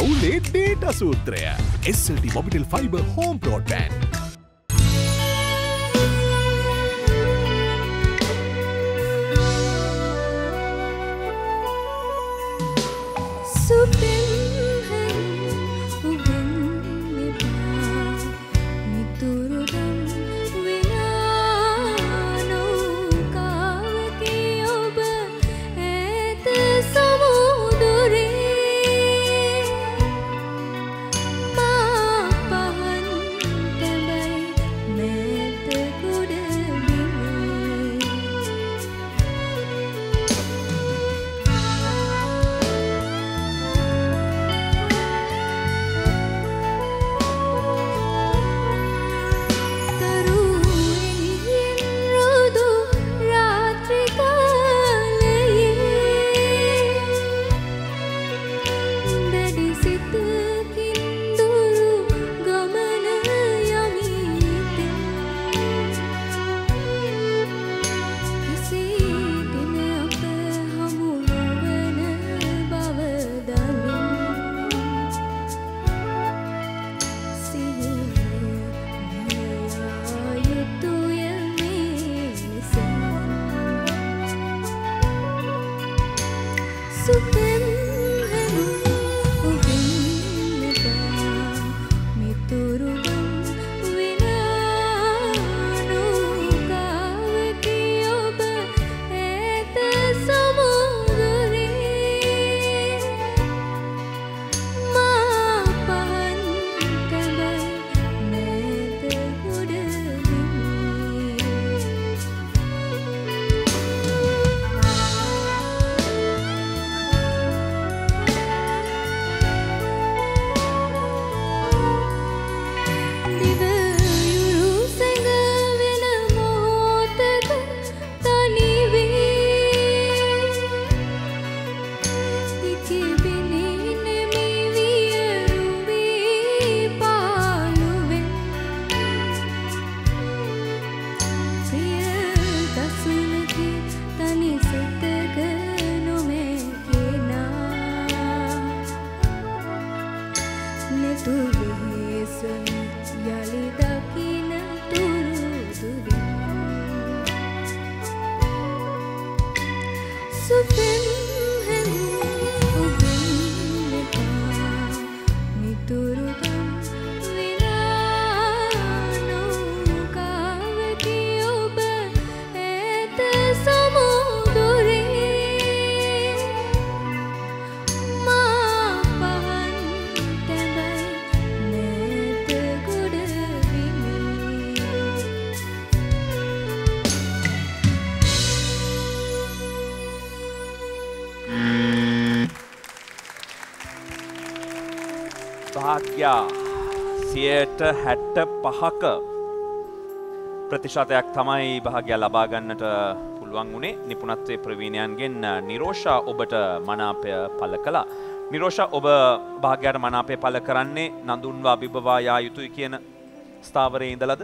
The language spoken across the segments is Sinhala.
පවුලේ ඩේටා සූත්‍රය. SLT Mobitel Fiber Home Broadband. භාග්‍යා 65% ප්‍රතිශතයක් තමයි භාග්‍යා ලබා ගන්නට පුළුවන් වුණේ. නිපුණත්වයේ ප්‍රවීණයන්ගෙන් නිරෝෂා ඔබට මනාපය පළ කළා. නිරෝෂා ඔබ භාග්‍යාට මනාපය පළ කරන්නේ නඳුන්ව අභිබවා යා යුතුයි කියන ස්ථාවරයේ ඉඳලාද?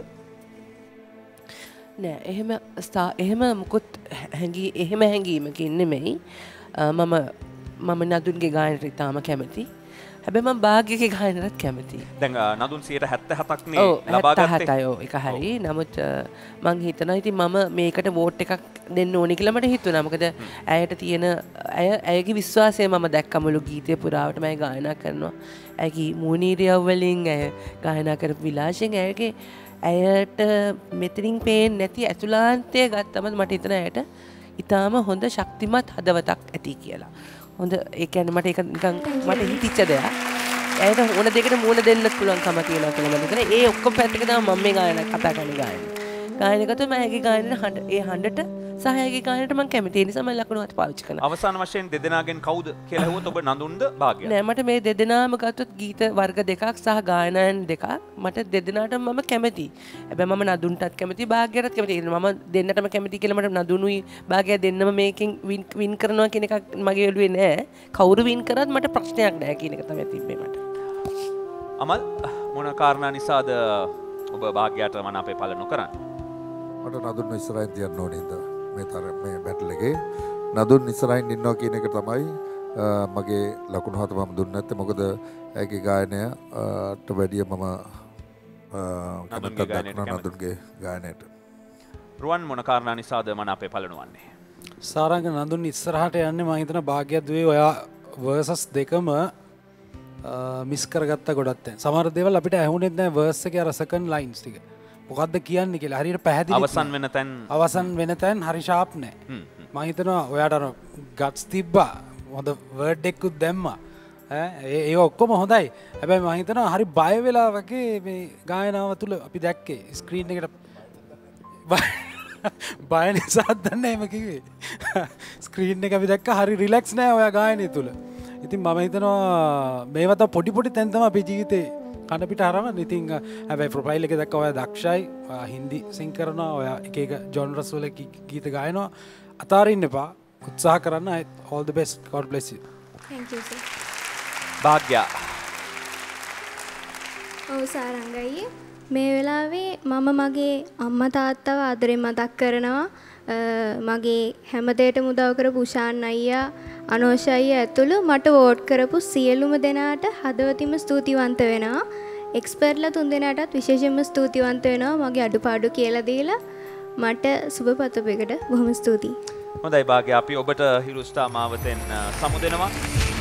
නෑ එහෙම මුකුත් එහෙම හැංගීමකින් නෙමෙයි. මම නඳුන්ගේ ගායනට ඉතාම කැමතියි. හැබැයි මම භාග්‍යගේ ගායනටත් කැමතියි. දැන් නඳුන් 77ක් නේ ලබා ගත්තේ. ඔව් ඒක හරි. නමුත් මං හිතනවා ඉතින් මම මේකට වෝට් එකක් දෙන්න ඕනේ කියලා මට හිතුණා. මොකද ඇයට තියෙන ඇයගේ විශ්වාසය මම දැක්ක මුළු ගීතය පුරාවටම ඇය ගායනා කරනවා. ඇයගේ මූණීරියව් වලින් ඇය ගායනා කරපු විලාසයෙන් ඇයට මෙතනින් පේන්නේ නැති ඇතුළාන්තය ගත්තම මට හිතෙනවා ඇයට ඊටාම හොඳ ශක්තිමත් හදවතක් ඇති කියලා. හොඳ ඒ කියන්නේ මට ඒක නිකන් මට හිතිච්ච දෙයක්. ඇයට ඕන දෙයකට මූණ දෙන්නත් පුළුවන්කම තියෙනවා කියලා මම හිතනවා. ඒ ඔක්කොම පැත්තක තමයි මම මේ ගායන කතා කරන ගායන. ගායනකතු මම ඇගේ ගායන හඬට සහ ඇගේ ගායනට මම කැමති. ඒ නිසා මම ලකුණුවත් පාවිච්චි කරනවා. අවසාන වශයෙන් දෙදෙනාගෙන් කවුද කියලා හෙව්වොත් ඔබ නඳුන්ද භාග්‍යද? නෑ මට මේ දෙදෙනාම ගත්තොත් ගීත වර්ග දෙකක් සහ ගායනයන් දෙකක් මට දෙදෙනාටම මම කැමතියි. හැබැයි මම නඳුන්ටත් කැමතියි භාග්‍යයටත් කැමතියි. මම දෙන්නටම කැමතියි කියලා මට නඳුනුයි භාග්‍යය දෙන්නම මේකෙන් වින් කරනවා කියන එකක් මගේ ඔළුවේ නෑ. කවුරු වින් කරත් මට ප්‍රශ්නයක් නෑ කියන එක තමයි තිබ්බේ මට. අමල් මොන කාරණා නිසාද ඔබ භාග්‍යයට මනාපේ පළ නොකරන්නේ? මට නඳුන් ඉස්සරහින් තියන්න ඕනේ නේද? මේ බැටල් එකේ නඳුන් ඉස්සරහින් ඉන්නවා කියන එක තමයි මගේ ලකුණු 7 මම දුන්නේ නැත්තේ මොකද ඇගේ ගායනයට වැඩිය මම කැමැත්තක් දක්වනවා නඳුන්ගේ ගායනයට. රුවන් මොන කාරණා නිසාද මන අපේ පලනුවන්නේ? සාරංග නඳුන් ඉස්සරහට යන්නේ මම හිතන භාග්‍යද්වයේ ඔයා වර්සස් දෙකම මිස් කරගත්ත ගොඩක් දැන්. සමහර දේවල් අපිට ඇහුනේත් නැහැ වර්ස් එකේ අර සෙකන්ඩ් ලයින්ස් ටික. මොකද්ද කියන්නේ කියලා හරියට පැහැදිලි අවසන් වෙන තැන් හරි ෂාප් නැහැ. මම හිතනවා ඔයාට අර ගට්ස් තිබ්බා. හොඳ වර්ඩ් එකකුත් දැම්මා. ඒ ඔක්කොම හොඳයි. හැබැයි මම හිතනවා හරි බය වෙලා වගේ මේ ගායනාව තුල අපි දැක්කේ ස්ක්‍රීන් එකට බය නිසා දන්නේ එහෙම කිව්වේ. ස්ක්‍රීන් එක අපි දැක්ක හරි රිලැක්ස් නෑ ඔයා ගායනය තුල. ඉතින් මම හිතනවා මේවා තව පොඩි පොඩි තැන් තමයි අපේ ජීවිතේ කන පිට හරවන්න. ඉතින් හැබැයි ප්‍රොෆයිල් එකේ දැක්ක ඔයා දක්ෂයි. ඔයා හින්දි සිං කරනවා. ඔයා එක එක ජොනරස් වල ගීත ගායනවා. අතාරින්න එපා. උත්සාහ කරන්න. all the best. God bless you. Thank you sir. භාග්‍යා. ඔව් සාරංගයි. මේ වෙලාවේ මම මගේ අම්මා තාත්තව ආදරෙන් මතක් කරනවා. මගේ හැමදේටම උදව් කරපු උෂාන් අයියා, අනෝෂ අයියා ඇතුළු මට වෝට් කරපු සියලුම දෙනාට හදවතින්ම ස්තුතිවන්ත වෙනවා. එක්ස්පර්ට්ලා තුන් දෙනාටත් විශේෂයෙන්ම ස්තුතිවන්ත වෙනවා මගේ අඩුපාඩු කියලා දීලා මට සුබපතපු එකට බොහොම ස්තුතියි. හොඳයි භාග්‍යා අපි ඔබට හිරු ස්ටාර් මාවතෙන් සමුදෙනවා.